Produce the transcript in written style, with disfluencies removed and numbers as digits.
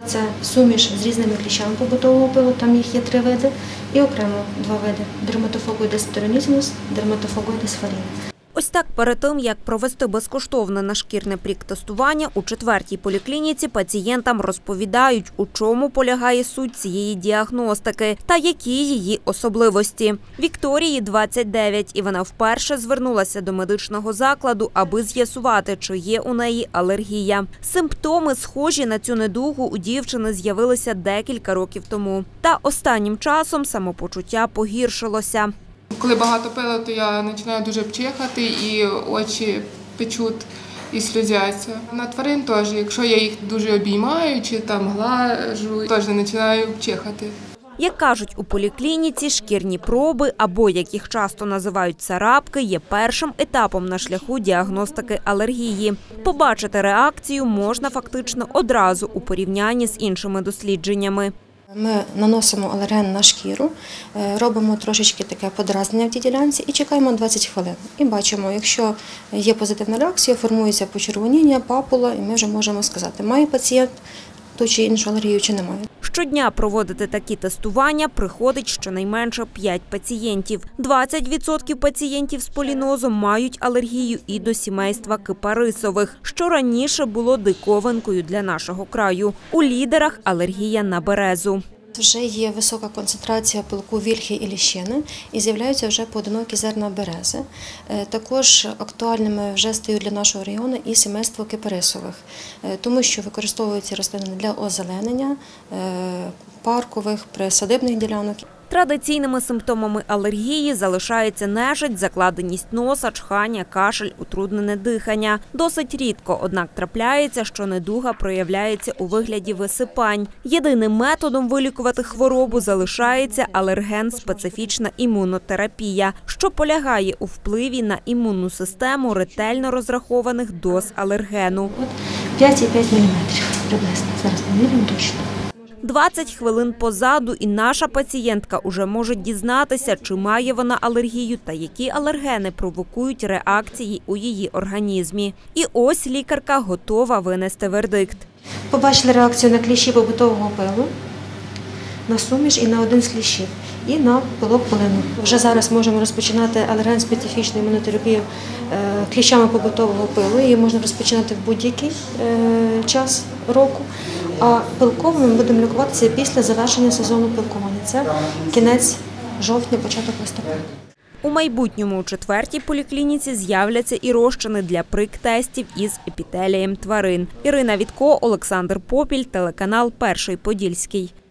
Це суміш з різними кліщами побутового пилу, там їх є 3 види, і окремо 2 види – дерматофагоїдес птеронізмус, дерматофагоїдес фаріна. Ось так перед тим, як провести безкоштовне нашкірне прік-тестування, у 4-й поліклініці пацієнтам розповідають, у чому полягає суть цієї діагностики та які її особливості. Вікторії 29, і вона вперше звернулася до медичного закладу, аби з'ясувати, чи є у неї алергія. Симптоми, схожі на цю недугу, у дівчини з'явилися декілька років тому. Та останнім часом самопочуття погіршилося. Коли багато пила, то я починаю дуже чихати і очі печуть і сльозяться. На тварин теж, якщо я їх дуже обіймаю чи там глажу, теж починаю чихати. Як кажуть у поліклініці, шкірні проби, або, як їх часто називають, царапки, є першим етапом на шляху діагностики алергії. Побачити реакцію можна фактично одразу у порівнянні з іншими дослідженнями. Ми наносимо алерген на шкіру, робимо трошечки таке подразнення в тій ділянці і чекаємо 20 хвилин. І бачимо, якщо є позитивна реакція, формується почервоніння, папула, і ми вже можемо сказати, має пацієнт ту чи іншу алергію чи немає. Щодня проводити такі тестування приходить щонайменше 5 пацієнтів. 20% пацієнтів з полінозом мають алергію і до сімейства кипарисових, що раніше було диковинкою для нашого краю. У лідерах алергія на березу. Вже є висока концентрація пилку вільхи і ліщини і з'являються вже поодинокі зерна берези. Також актуальними вже стають для нашого регіону і сімейство кипарисових, тому що використовуються рослини для озеленення паркових, присадибних ділянок. Традиційними симптомами алергії залишаються нежить, закладеність носа, чхання, кашель, утруднене дихання. Досить рідко, однак трапляється, що недуга проявляється у вигляді висипань. Єдиним методом вилікувати хворобу залишається алерген-специфічна імунотерапія, що полягає у впливі на імунну систему ретельно розрахованих доз алергену. 5,5 мм приблизно, зараз поміряємо точно. 20 хвилин позаду і наша пацієнтка уже може дізнатися, чи має вона алергію та які алергени провокують реакції у її організмі. І ось лікарка готова винести вердикт. Побачили реакцію на кліщі побутового пилу, на суміш і на один з кліщів, і на пилок полину. Вже зараз можемо розпочинати алерген-специфічну імунотерапію кліщами побутового пилу. Її можна розпочинати в будь-який час року. А пилковими ми будемо лікуватися після завершення сезону пилкування. Це кінець жовтня, початок листопада. У майбутньому у 4-й поліклініці з'являться і розчини для прик-тестів із епітелієм тварин. Ірина Вітко, Олександр Попіль, телеканал «Перший Подільський».